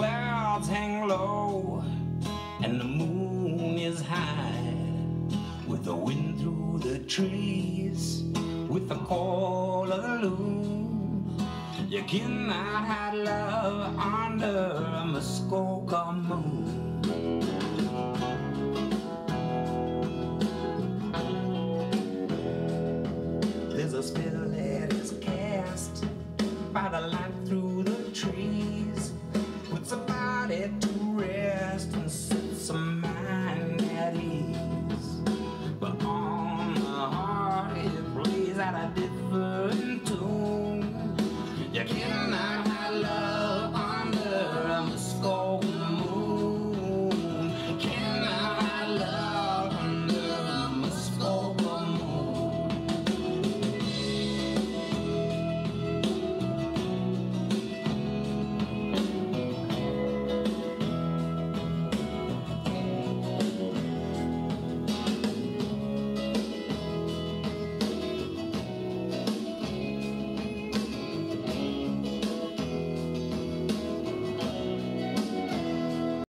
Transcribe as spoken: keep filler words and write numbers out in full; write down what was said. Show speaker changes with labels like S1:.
S1: clouds hang low and the moon is high, with the wind through the trees, with the call of the loon. You cannot hide love under a Muskoka moon.